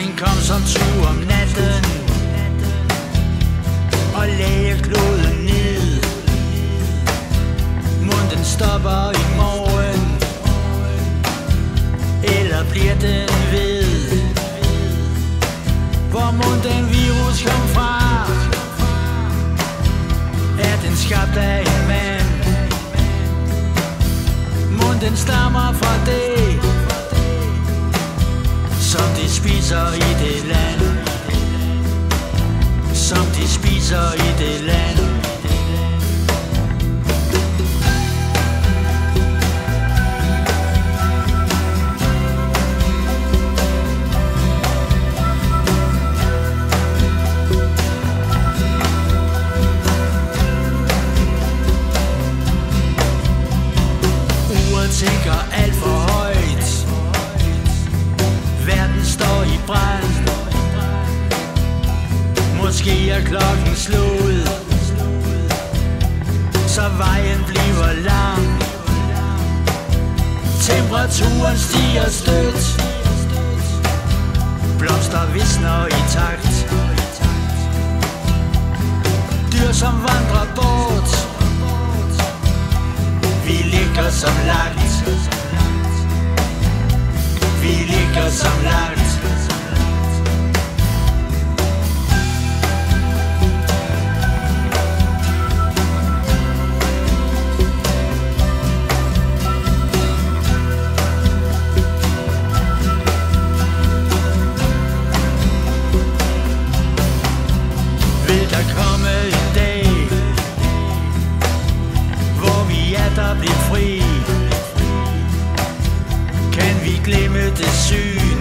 Alting kom som tyv om natten og lagde kloden ned. Munden stopper i morgen, eller bliver den ved? Hvor mon den virus kom fra? Er den skabt af en mand? Mon den stammer fra det, som de spiser i det land, som de spiser i det land. Uret tænker alt for højt, verden står i brand. Måske er klokken slået, så vejen bliver lang. Temperaturen stiger stødt, blomster visner i takt. Dyr som vandrer bort, vi ligger som lagt, vi ligger som lagt. Vil der komme en dag, hvor vi der bliver fri? Kan vi glemme det syge?